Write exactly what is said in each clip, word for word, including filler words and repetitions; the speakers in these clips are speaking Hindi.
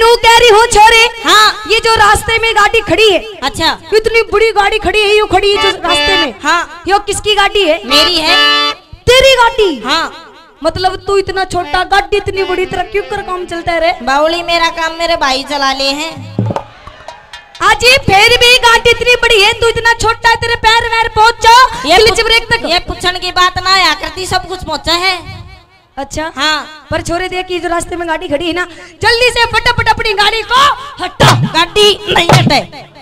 नू कह रही हूँ छोरे। हाँ ये जो रास्ते में गाड़ी खड़ी है, अच्छा इतनी बड़ी गाड़ी खड़ी है, यू खड़ी है जो रास्ते में, हाँ यो किसकी गाड़ी है? मेरी है। तेरी गाड़ी? हाँ मतलब तू इतना छोटा, गाड़ी इतनी बड़ी, तेरा क्यों कर काम चलता है रे? बाउली मेरा काम मेरे भाई चला ले हैं। आज ये फिर भी गाड़ी इतनी बड़ी है, तू इतना छोटा है, तेरे पैर वैर पहुंचो ये क्लच ब्रेक तक। ये पूछने की बात ना है, आकृति सब कुछ पहुंचा है। अच्छा हाँ पर छोरे देख कि जो रास्ते में गाड़ी खड़ी है ना, जल्दी से फटाफट अपनी गाड़ी को हटा। गाड़ी नहीं हटे।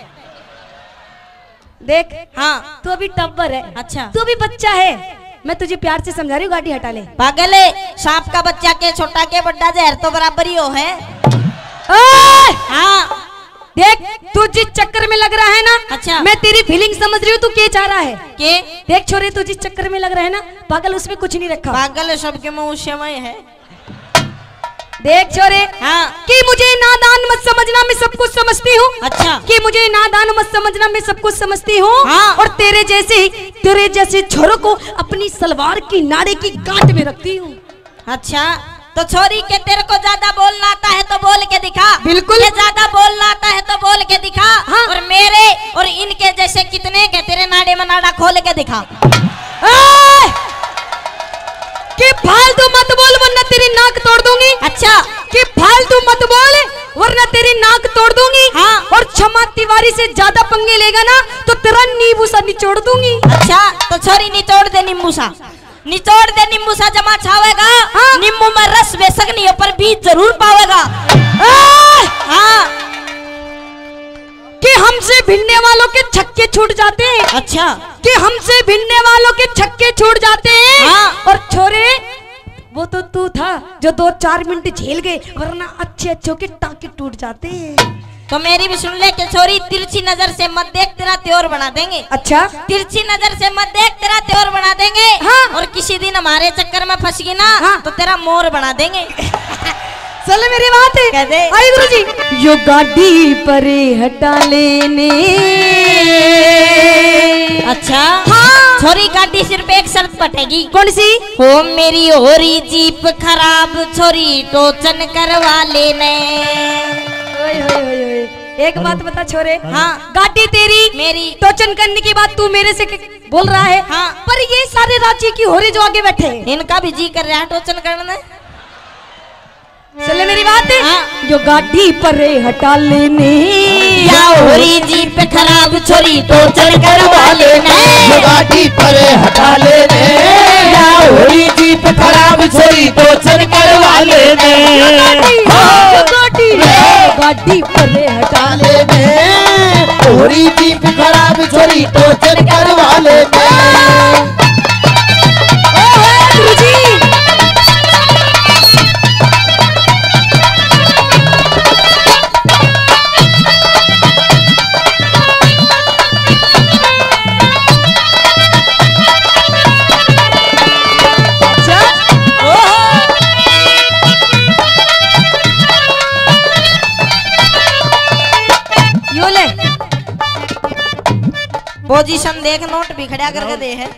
देख हाँ तू अभी टब्बर है, अच्छा तू अभी बच्चा है, मैं तुझे प्यार से समझा रही हूँ, गाड़ी हटा ले। पागल है, सांप का बच्चा के छोटा के बड्डा जहर तो बराबर ही हो है। हाँ देख तू जिस चक्कर में लग रहा है ना, अच्छा मैं तेरी फीलिंग समझ रही हूँ, तू क्या चाह रहा है। के देख छोरे तू जिस चक्कर में लग रहा है ना, पागल उसमें कुछ नहीं रखा। पागल सबके मुंह समय है। देख छोरे हाँ कि मुझे नादान मत समझना, मैं सब कुछ समझती हूँ। अच्छा कि मुझे नादान मत समझना, मैं सब कुछ समझती हूँ। हाँ। और तेरे जैसे तेरे जैसे छोरों को अपनी सलवार की नाड़े की गांठ में रखती हूँ। अच्छा तो छोरी के तेरे को ज्यादा बोलना आता है तो बोल के दिखा। बिल्कुल। ये ज्यादा बोलना आता है तो बोल के दिखा। हाँ। और मेरे और इनके जैसे कितने के तेरे नाड़े में नाड़ा खोल के दिखा। कि फालतू मत बोल वरना तेरी नाक तोड़ दूंगी। अच्छा कि फालतू मत बोल वरना तेरी नाक तोड़ दूंगी। हाँ। और क्षमा तिवारी से ज्यादा पंगे लेगा ना तो तेरा नींबू सा निचोड़ दूंगी। अच्छा तो छोरी निचोड़ दे नींबू सा, निचोड़ दे नींबू सा जमा छावेगा। हाँ। नींबू में रस बेशक नहीं हो पर बीज जरूर पावेगा। हाँ कि हमसे भिड़ने वालों के छक्के छूट जाते हैं। अच्छा कि हमसे भिड़ने वालों के छक्के छूट जाते हैं। हाँ। और छोरे वो तो तू था जो दो चार मिनट झेल गए, वरना अच्छे अच्छों के टांके टूट जाते हैं। तो मेरी भी सुन ले के छोरी, तिरछी नजर से मत देख, तेरा त्योर बना देंगे। अच्छा तिरछी नजर से मत देख, तेरा त्योर बना देंगे। हाँ। और किसी दिन हमारे चक्कर में फंस गई ना। हाँ। तो तेरा मोर बना देंगे। चल मेरी बात है। कह दे। आई गुरुजी। यो गाड़ी परे हटा लेने। अच्छा हाँ। छोरी गाड़ी सिर्फ एक शर्त पटेगी। कौन सी? हो मेरी होरी जीप खराब, छोरी टोचन करवा लेने। ओए होए होए होए। एक बात बता छोरे। हाँ। गाड़ी तेरी मेरी टोचन करने की बात तू मेरे से बोल रहा है। हाँ। पर ये सारे राज्य की हो रही जो आगे बैठे हैं, इनका भी जी कर रहा है टोचन करना। चले मेरी बात है। हाँ। जो गाड़ी परे हटा लेने। या होरी जीप खराब, छोरी टोचन करवा लेने। जो गाड़ी परे हटा लेने। या होरी जीप खराब, छोरी टोचन करवा लेने। जो गाड़ी गाड़ी परे हटा लेने। होरी जीप खराब, छोरी टोचन करवा लेने। गुरुजी। पोजीशन देख, नोट भी खड़ा करके दे है।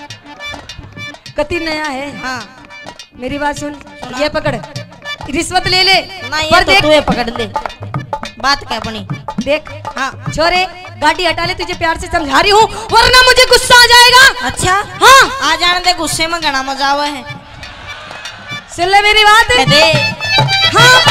कति नया है। हाँ मेरी बात सुन, ये पकड़, रिश्वत ले ले। ना ये पर तो देख, तू पकड़ ले, बात क्या अपनी। देख हाँ छोरे गाड़ी हटा ले, तुझे प्यार से समझा रही हूँ, वरना मुझे गुस्सा आ जाएगा। अच्छा हाँ आ जाने दे, गुस्से में घना मजा आवा है। सुन ले मेरी बात। कह दे। हाँ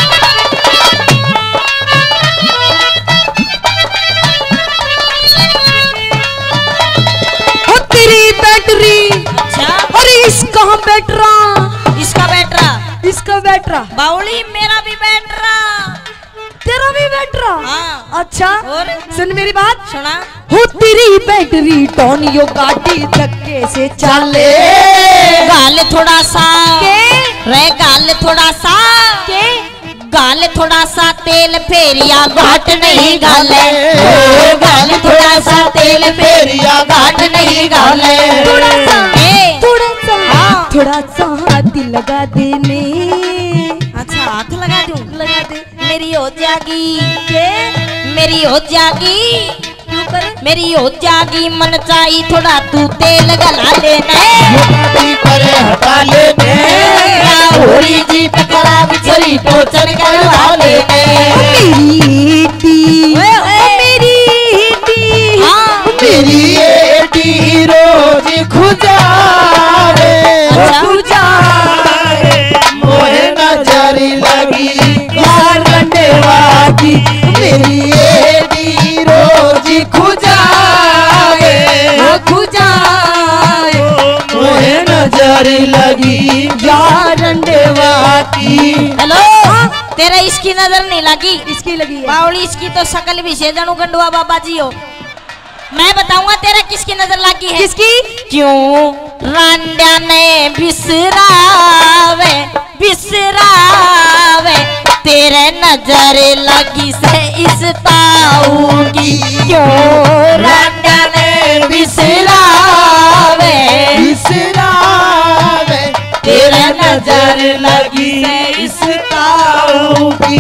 तेरी बैटरी। अच्छा अरे इसका बैटरा, इसका बैटरा, इसका बैटरा। बाउली मेरा भी बैटरा, तेरा भी बैटरा। हाँ। अच्छा और सुन मेरी बात। सुना। हो तेरी बैटरी टोन, यो गाड़ी धक्के से चले। गाल थोड़ा सा के रे, गाल थोड़ा सा के गाल थोड़ा सा तेल फेरिया घाट नहीं गाले। ओ गाल थोड़ा सा तेल फेरिया घाट नहीं गाले। थोड़ा सा ए, थोड़ा सा हाँ। थोड़ा सा हाथ लगा देने। अच्छा हाथ लगा दूं? लगा दे। मेरी हो जागी, के मेरी हो जागी, क्यों कर? मेरी हो जागी मन चाहिए थोड़ा तू तेल गला लेना। गाड़ी परे हटा लेने। या होरी जीप खराब, छोरी टोचन करवा लेने। लगी मेरी एडी रोज खुजाए खुजाए मोहे नजर लगी यार अंडेवा की। हेलो तेरा इसकी नजर नहीं लगी? इसकी लगी है। बावली इसकी तो शकल भी से जनू गंडुआ बाबा जी हो। मैं बताऊंगा तेरा किसकी नजर लगी है। किसकी? क्यों रांडा ने बिसरावे बिसरावे तेरे नजर लगी से इस ताऊ की। क्यों रांडा ने बिसरावे बिसरावे तेरे नजर लगी इस ताऊ की।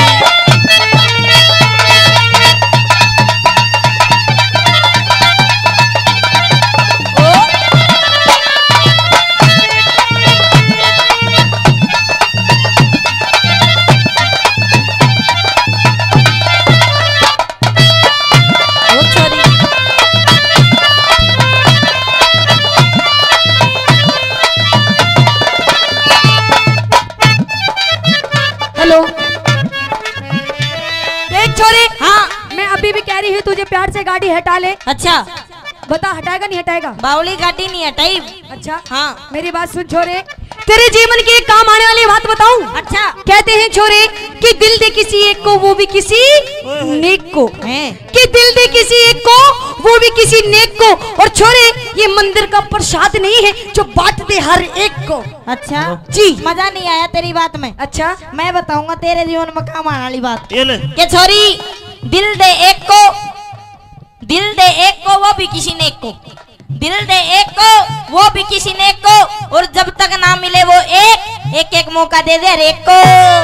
तुझे प्यार से गाड़ी हटा ले। अच्छा बता हटाएगा नहीं हटाएगा? बावली गाड़ी नहीं हटाई। अच्छा हाँ मेरी बात सुन छोरे, तेरे जीवन की एक काम आने वाली बात बताऊं। अच्छा कहते हैं छोरे कि दिल दे किसी एक को वो भी किसी नेक को है। कि दिल दे किसी एक को वो भी किसी नेक को। और छोरे ये मंदिर का प्रसाद नहीं है जो बांट दे हर एक को। अच्छा जी मजा नहीं आया तेरी बात में। अच्छा मैं बताऊंगा तेरे जीवन में काम आने वाली बात। ये ले। के छोरी दिल दे एक को दिल दे एक को वो भी किसी नेक को। दिल दे एक को वो भी किसी नेक को। और जब तक ना मिले वो एक एक एक मौका दे दे हर एक को।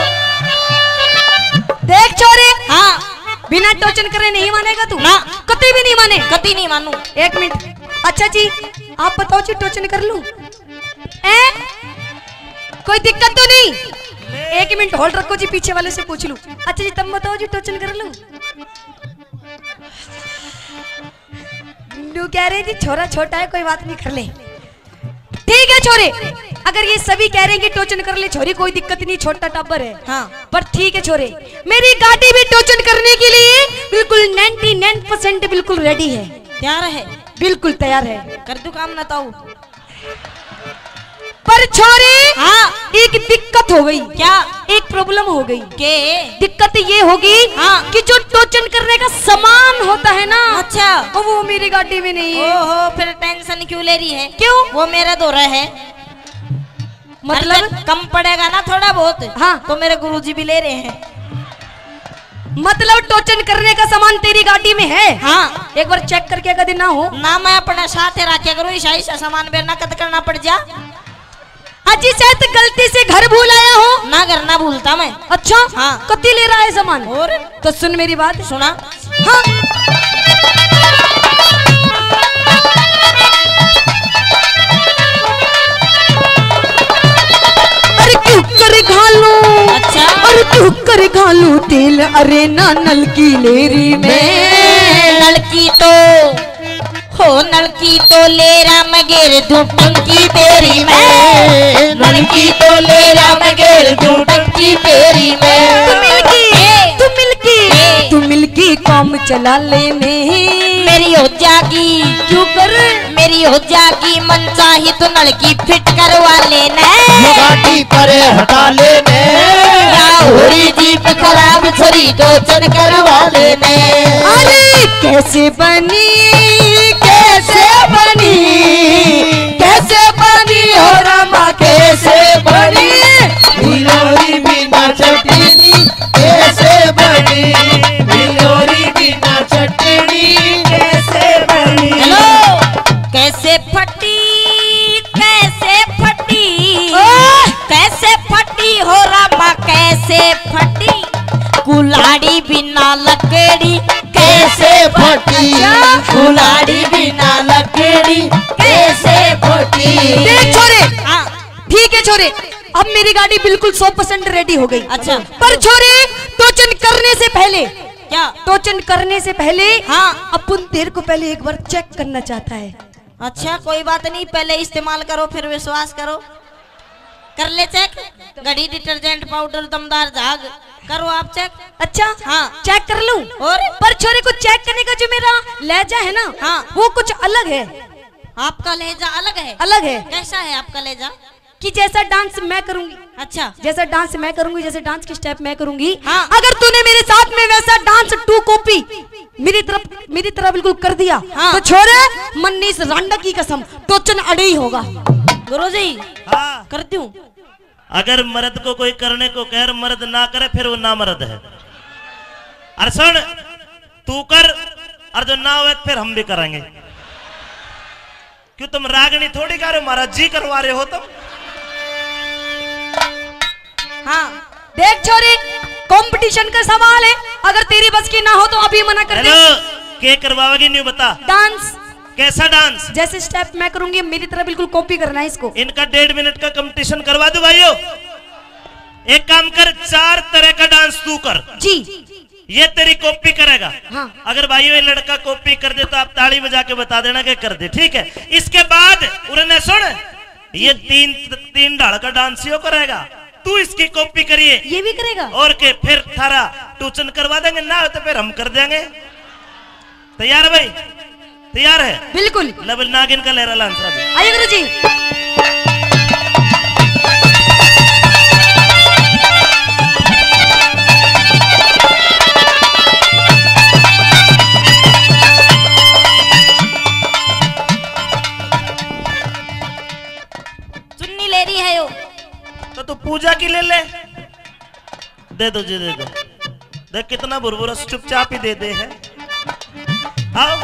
देख छोरे हाँ बिना टोचन करे नहीं मानेगा तू? ना कभी भी नहीं माने। कभी नहीं मानू। एक मिनट। अच्छा जी आप बताओ जी टोचन कर लूं? ए? कोई दिक्कत तो नहीं? एक मिनट होल्ड रखो जी, पीछे वाले से पूछ लूं। अच्छा जी तुम बताओ जी टोचन कर लूं? तू कह रहे जी छोरा छोटा है कोई बात नहीं कर ले। ठीक है छोरे, अगर ये सभी कह रहे हैं कि टोचन कर ले छोरी कोई दिक्कत नहीं, छोटा टब्बर है। हाँ पर ठीक है छोरे, मेरी गाड़ी भी टोचन करने के लिए बिल्कुल निन्यानवे परसेंट बिल्कुल रेडी है, तैयार है, बिल्कुल तैयार है। कर दू काम ना ताऊ। पर छोरे हाँ एक दिक्कत हो गई। क्या? एक प्रॉब्लम हो गई। के दिक्कत ये होगी हाँ कि जो टोचन करने का सामान होता है ना, अच्छा वो मेरी गाड़ी में नहीं है। ओहो फिर टेंशन क्यों ले रही है? क्यों? वो मेरा दौरा है। मतलब कम पड़ेगा ना थोड़ा बहुत। हाँ तो मेरे गुरुजी भी ले रहे हैं। मतलब टोचन करने का सामान तेरी गाड़ी में है? हाँ एक बार चेक करके अगर ना हो ना मैं अपने साथ रखा करूँ ईसा ईसा सामान बेर ना कद करना पड़ जा। अजी शायद गलती से घर भूल आया हो ना घर ना भूलता मैं। अच्छा हाँ कत्ती ले रहा है सामान? और तो सुन मेरी बात। सुना। हाँ अरे क्यों कर घालू? अच्छा अरे क्यों कर घालू तेल अरे ना नलकी लेरी में। नलकी तो हो नलकी तो ले राम गेर दूं टंकी तेरी में। नलकी तो ले राम गेर दूं टंकी तेरी में। तू मिलकी तू मिलकी तू मिलकी काम चला लेने मेरी हो जागी। क्यों कर? मेरी हो जागी मन चाही तो नलकी फिट करवा लेना। गाड़ी पर हटा लेने होरी जीप खराब छोरी टोचन करवा लेने। अरे कैसे बनी कैसे बनी कैसे बनी और रमा कैसे बनी? भिलोरी बिना चटनी कैसे बनी? भिलोरी बिना चटनी कैसे बनी? हेलो कैसे फटी कैसे फटी कैसे फटी हो रमा कैसे फटी? कुल्हाड़ी बिना लकड़ी कैसे फटी? कुल्हाड़ी बिना लकड़ी कैसे फटी? देख छोरे हाँ ठीक है छोरे, अब मेरी गाड़ी बिल्कुल सौ परसेंट रेडी हो गई। अच्छा पर छोरे टोचन करने से पहले क्या? टोचन करने से पहले हाँ अपन तेरे को पहले एक बार चेक करना चाहता है। अच्छा कोई बात नहीं, पहले इस्तेमाल करो फिर विश्वास करो। कर ले चेक। घड़ी, डिटर्जेंट पाउडर, दमदार झाग, करो आप चेक। अच्छा हाँ चेक कर लूं। और पर छोरे को चेक करने का जो मेरा लहजा है ना, हाँ वो कुछ अलग है। आपका लहजा अलग है? अलग है। कैसा है आपका लहजा? कि जैसा डांस मैं करूंगी, अच्छा जैसा डांस मैं करूंगी, जैसे डांस की स्टेप मैं करूंगी, हाँ। अगर तूने मेरे साथ में वैसा डांस टू कॉपी मेरी तरफ मेरी तरह बिल्कुल कर दिया, हाँ। तो छोरे मन्नीस रांडा की कसम टोचन अड़े ही होगा। गुरुजी हाँ। करती हूँ। अगर मर्द को कोई करने को कह मर्द ना करे फिर वो ना मर्द है। अरे सुन, तू कर और जो ना हुए फिर हम भी करेंगे। क्यों तुम रागनी थोड़ी गा रहे हो, महाराज जी करवा रहे हो तुम। हाँ देख छोरी, कंपटीशन का सवाल है, अगर तेरी बस की ना हो तो अभी मना कर दे। हेलो, के करवाओगी नहीं बता। डांस कैसा डांस? जैसे स्टेप मैं करूंगी मेरी तरह बिल्कुल कॉपी करना है इसको। इनका डेढ़ मिनट का कंपटीशन करवा दो भाइयों। एक काम कर, चार तरह का डांस तू कर जी, ये तेरी कॉपी करेगा। हाँ। अगर भाइयों ये लड़का कॉपी कर दे तो आप ताली बजा के बता देना कि कर दे, ठीक है। इसके बाद उन्होंने सुन, ये तीन तीन ढाल का डांस यो करेगा, तू इसकी कॉपी करिए। ये भी करेगा और के फिर थारा टूचन करवा देंगे, ना हो तो फिर हम कर देंगे। तैयार है भाई? तैयार है? बिल्कुल। लबल नागिन का लहरा लांसरा भी। आइए गुरु जी। चुन्नी ले रही है यो। तो तू पूजा की ले ले, दे दो जी, दे दो। देख कितना बुरबुरा चुपचाप ही दे दे है। आओ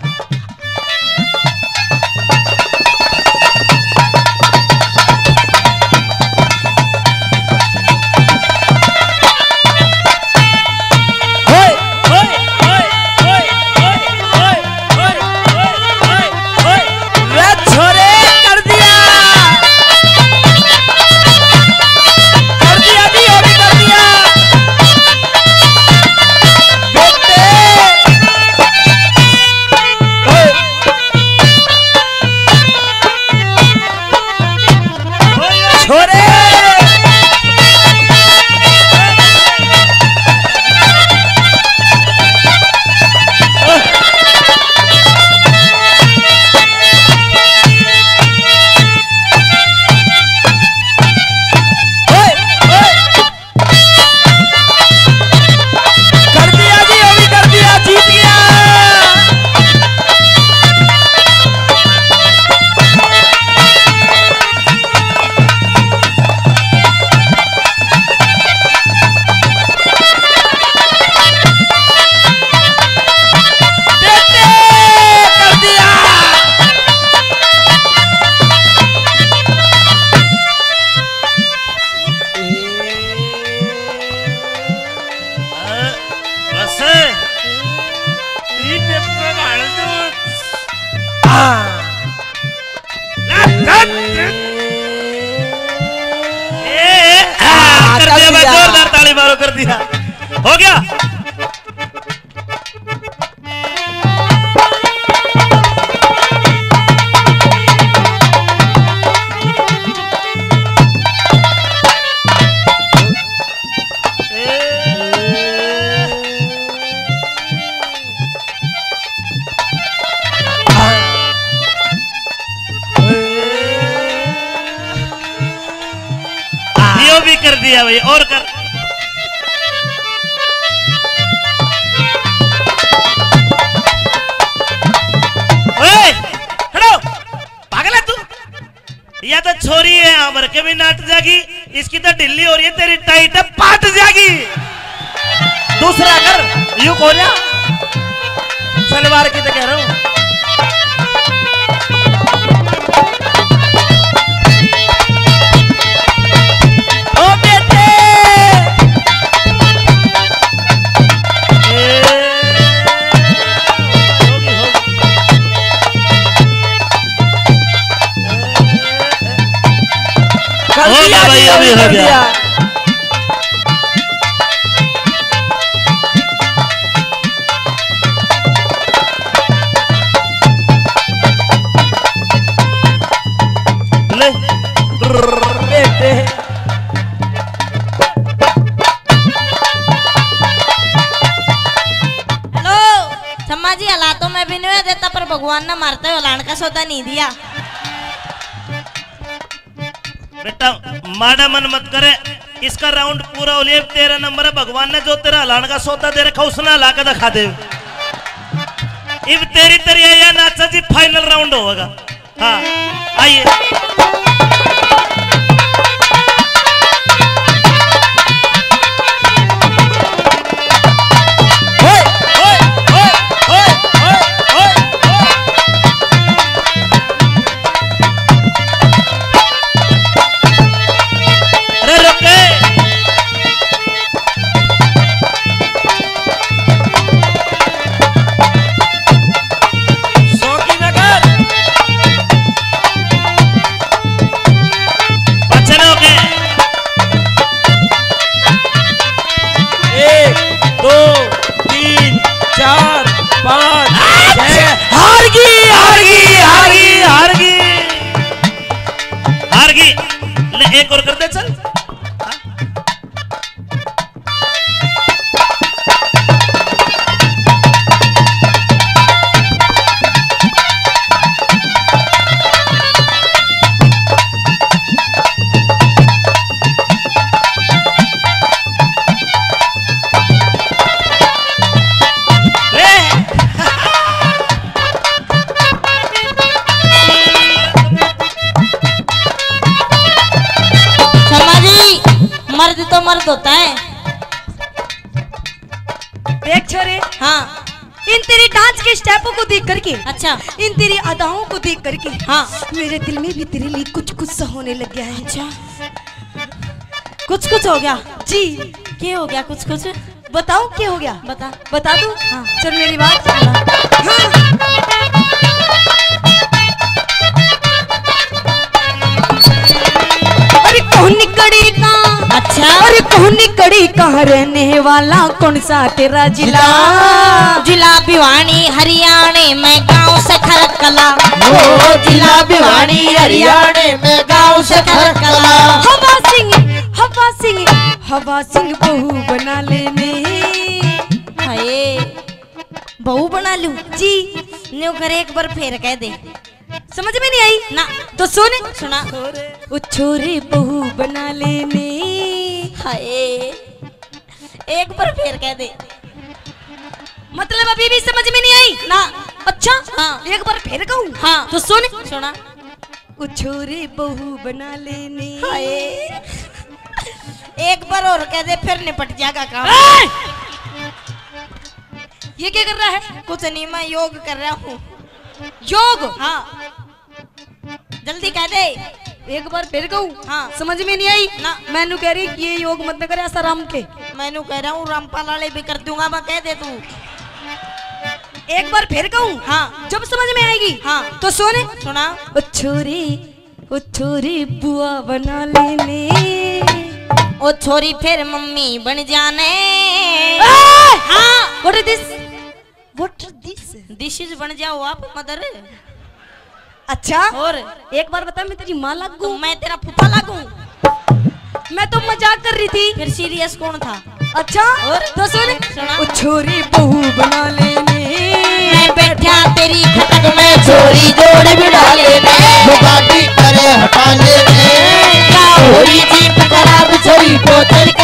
जोरदार ताली मारो, कर दिया, हो गया। यो भी कर दिया भाई, और कर। ओए, खड़ो, पागल है तू? या तो छोरी है अमर के भी नाट जागी, इसकी तो ढिल्ली हो रही है, तेरी टाइट है पाट जागी। दूसरा कर, यू को जा सलवार की तो कह रहा हूं। हो गया भाई, अभी हो गया। ले मैं भी नहीं देता, पर भगवान ने मारते हुए लान का सौदा नहीं दिया। बेटा माड़ा मन मत करे, इसका राउंड पूरा हो लिया, तेरह नंबर है, भगवान ने जो तेरा हलान का सौदा दे रखा उसने हला के दिखा दे। इब तेरी तेरी या नाचा जी फाइनल राउंड होगा। हाँ आइए। एक और कर दे चल। मर्द तो मर्द होता है। देख छोरे, हाँ इन तेरी डांस के स्टेपों को देख करके, अच्छा इन तेरी अदाओं को देख करके, हाँ मेरे दिल में भी तेरे लिए कुछ कुछ सा होने लग गया है। अच्छा कुछ कुछ हो गया जी? क्या हो गया? कुछ कुछ बताओ क्या हो गया? बता बता दो। हाँ चल मेरी बात हाँ। अरे कौन कड़ी का, अच्छा अरे कौन कड़ी कहाँ रहने वाला, कौन सा तेरा जिला? जिला भिवानी हरियाणा में, गांव से खरकला। ओ जिला भिवानी हरियाणा में, गांव से खरकला। हवा सिंह, हवा सिंह, हवा सिंह बहू बना लेने। हाय बहू बना लूं जी? न्यू कर एक बार फेर कह दे। समझ में नहीं आई ना तो सुन, सुना। ओ छोरे बहू बना लेने। हाय एक बार फेर कह दे। मतलब अभी भी समझ में नहीं आई ना? अच्छा हाँ एक बार फिर कहूँ? हाँ तो सुन, सुना। ओ छोरे बहू बना लेने। हाय एक बार और कह दे, फिर निपट जाएगा काम। ये क्या कर रहा है? कुछ नहीं, मैं योग कर रहा हूँ। योग? हाँ जल्दी कह दे। एक बार फिर कहूँ? हाँ समझ में नहीं आई ना? मैंने कह रही कि ये योग मत न करे ऐसा राम के। मैंने कह रहा हूँ रामपाल वाले भी कर दूंगा मैं, कह दे तू। एक बार फिर कहूँ? हाँ जब समझ में आएगी। हाँ तो सुन, सुना। ओ छोरी, ओ छोरी बुआ बना लेने। ओ छोरी फिर मम्मी बन जाने। हाँ what is this? What this? This is बन जाओ आप मदर। अच्छा और एक बार बता, मैं तेरी माँ लगूं? तो मैं तेरा फूफा लगूं? मैं तो मजाक कर रही थी। फिर सीरियस कौन था? अच्छा और? तो सुन, सुना। ओ छोरी बहू बना लेने। मैं बैठा तेरी खटक में, छोरी जोड़ बिड़ा लेने। मुकाटी करे हटा लेने। होरी जीप खराब छोरी को चल